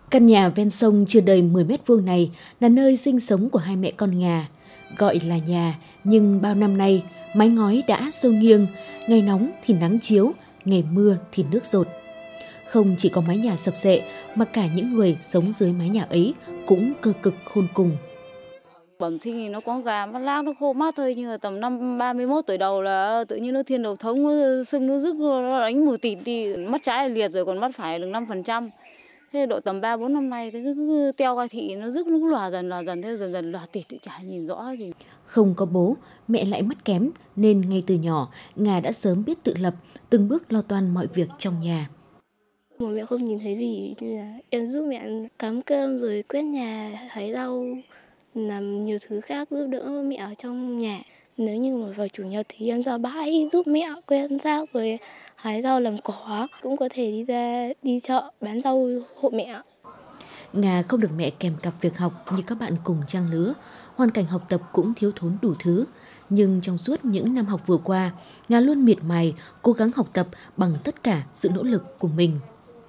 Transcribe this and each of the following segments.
Căn nhà ven sông chưa đầy 10 mét vuông này là nơi sinh sống của hai mẹ con Nga. Gọi là nhà, nhưng bao năm nay, mái ngói đã xô nghiêng, ngày nóng thì nắng chiếu, ngày mưa thì nước dột. Không chỉ có mái nhà sập xệ, mà cả những người sống dưới mái nhà ấy cũng cơ cực khôn cùng. Bẩm sinh thì nó có gà mắt lác, nó khô mát thôi, nhưng mà tầm năm 31 tuổi đầu là tự nhiên nó thiên đầu thống, nó sưng nó rức, nó đánh mù tịt đi, mắt trái là liệt rồi, còn mắt phải được 5%. Thế độ tầm 3-4 năm nay thì cứ teo gai thị, nó rức, nó lòa dần, thế dần lòa tịt thì chả nhìn rõ gì. Không có bố, mẹ lại mất kém, nên ngay từ nhỏ, Nga đã sớm biết tự lập, từng bước lo toan mọi việc trong nhà. Mà mẹ không nhìn thấy gì, nên là em giúp mẹ cắm cơm rồi quét nhà, hái rau, làm nhiều thứ khác giúp đỡ mẹ ở trong nhà. Nếu như mà vào chủ nhật thì em ra bãi giúp mẹ quét rác rồi hái rau làm cỏ, cũng có thể đi chợ bán rau hộ mẹ. Nga không được mẹ kèm cặp việc học như các bạn cùng trang lứa, hoàn cảnh học tập cũng thiếu thốn đủ thứ. Nhưng trong suốt những năm học vừa qua, Nga luôn miệt mài, cố gắng học tập bằng tất cả sự nỗ lực của mình.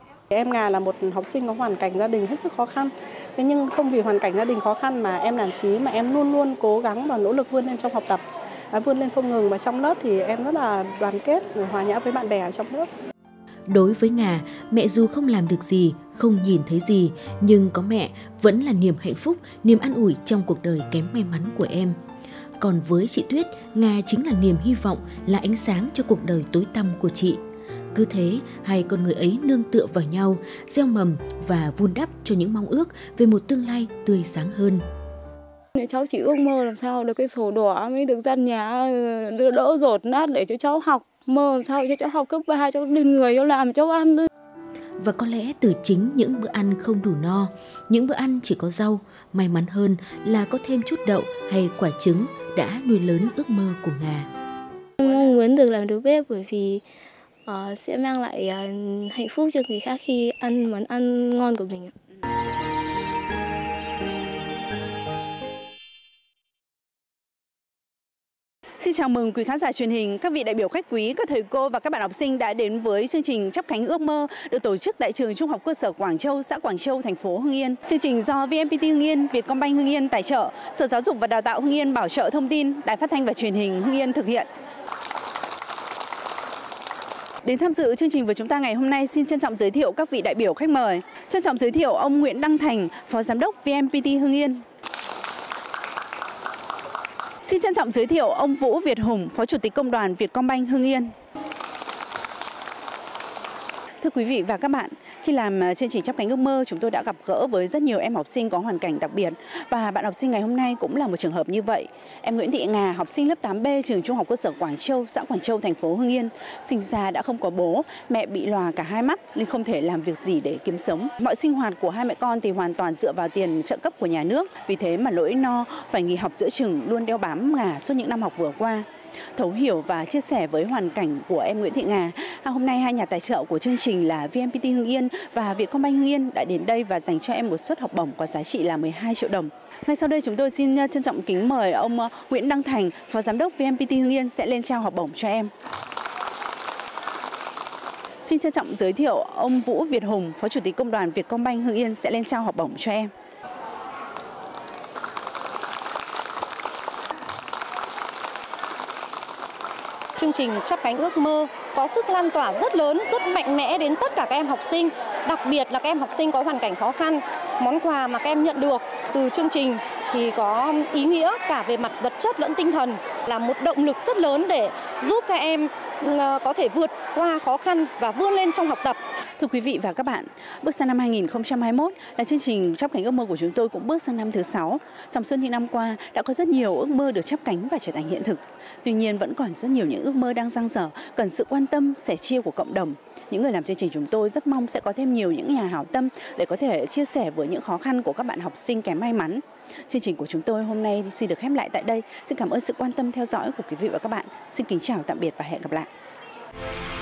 Em Nga là một học sinh có hoàn cảnh gia đình hết sức khó khăn. Thế nhưng không vì hoàn cảnh gia đình khó khăn mà em nản chí, mà em luôn luôn cố gắng và nỗ lực vươn lên trong học tập, vươn lên không ngừng. Và trong lớp thì em rất là đoàn kết, hòa nhã với bạn bè ở trong lớp. Đối với Nga, mẹ dù không làm được gì, không nhìn thấy gì, nhưng có mẹ vẫn là niềm hạnh phúc, niềm an ủi trong cuộc đời kém may mắn của em. Còn với chị Tuyết, Nga chính là niềm hy vọng, là ánh sáng cho cuộc đời tối tăm của chị. Cứ thế, hai con người ấy nương tựa vào nhau, gieo mầm và vun đắp cho những mong ước về một tương lai tươi sáng hơn. Cháu chỉ ước mơ làm sao được cái sổ đỏ mới được gian nhà đỡ dột nát để cho cháu học. Mơ làm sao cho cháu học cấp 3, cháu lên người, cháu làm, cháu ăn thôi. Và có lẽ từ chính những bữa ăn không đủ no, những bữa ăn chỉ có rau, may mắn hơn là có thêm chút đậu hay quả trứng đã nuôi lớn ước mơ của Nga. Em mong muốn được làm đầu bếp bởi vì sẽ mang lại hạnh phúc cho người khác khi ăn món ăn ngon của mình. Xin chào mừng quý khán giả truyền hình, các vị đại biểu khách quý, các thầy cô và các bạn học sinh đã đến với chương trình Chắp cánh ước mơ được tổ chức tại trường Trung học cơ sở Quảng Châu, xã Quảng Châu, thành phố Hưng Yên. Chương trình do VNPT Hưng Yên, Vietcombank Hưng Yên tài trợ, Sở Giáo dục và Đào tạo Hưng Yên bảo trợ thông tin, Đài Phát thanh và Truyền hình Hưng Yên thực hiện. Đến tham dự chương trình với chúng ta ngày hôm nay, xin trân trọng giới thiệu các vị đại biểu khách mời. Trân trọng giới thiệu ông Nguyễn Đăng Thành, Phó Giám đốc VNPT Hưng Yên. Xin trân trọng giới thiệu ông Vũ Việt Hùng, Phó Chủ tịch Công đoàn Vietcombank Hưng Yên. Thưa quý vị và các bạn, khi làm chương trình Chắp cánh ước mơ, chúng tôi đã gặp gỡ với rất nhiều em học sinh có hoàn cảnh đặc biệt. Và bạn học sinh ngày hôm nay cũng là một trường hợp như vậy. Em Nguyễn Thị Nga, học sinh lớp 8B trường Trung học cơ sở Quảng Châu, xã Quảng Châu, thành phố Hưng Yên. Sinh ra đã không có bố, mẹ bị lòa cả hai mắt nên không thể làm việc gì để kiếm sống. Mọi sinh hoạt của hai mẹ con thì hoàn toàn dựa vào tiền trợ cấp của nhà nước. Vì thế mà nỗi no phải nghỉ học giữa chừng luôn đeo bám Nga suốt những năm học vừa qua. Thấu hiểu và chia sẻ với hoàn cảnh của em Nguyễn Thị Nga, hôm nay hai nhà tài trợ của chương trình là VNPT Hưng Yên và Vietcombank Hưng Yên đã đến đây và dành cho em một suất học bổng có giá trị là 12 triệu đồng. Ngay sau đây chúng tôi xin trân trọng kính mời ông Nguyễn Đăng Thành, Phó Giám đốc VNPT Hưng Yên sẽ lên trao học bổng cho em. Xin trân trọng giới thiệu ông Vũ Việt Hùng, Phó Chủ tịch Công đoàn Vietcombank Hưng Yên sẽ lên trao học bổng cho em. Chương trình Chắp cánh ước mơ có sức lan tỏa rất lớn, rất mạnh mẽ đến tất cả các em học sinh, đặc biệt là các em học sinh có hoàn cảnh khó khăn. Món quà mà các em nhận được từ chương trình thì có ý nghĩa cả về mặt vật chất lẫn tinh thần, là một động lực rất lớn để giúp các em có thể vượt qua khó khăn và vươn lên trong học tập. Thưa quý vị và các bạn, bước sang năm 2021 là chương trình Chắp cánh ước mơ của chúng tôi cũng bước sang năm thứ 6. Trong suốt những năm qua đã có rất nhiều ước mơ được chắp cánh và trở thành hiện thực. Tuy nhiên vẫn còn rất nhiều những ước mơ đang dang dở, cần sự quan tâm, sẻ chia của cộng đồng. Những người làm chương trình chúng tôi rất mong sẽ có thêm nhiều những nhà hảo tâm để có thể chia sẻ với những khó khăn của các bạn học sinh kém may mắn. Chương trình của chúng tôi hôm nay xin được khép lại tại đây. Xin cảm ơn sự quan tâm theo dõi của quý vị và các bạn. Xin kính chào tạm biệt và hẹn gặp lại.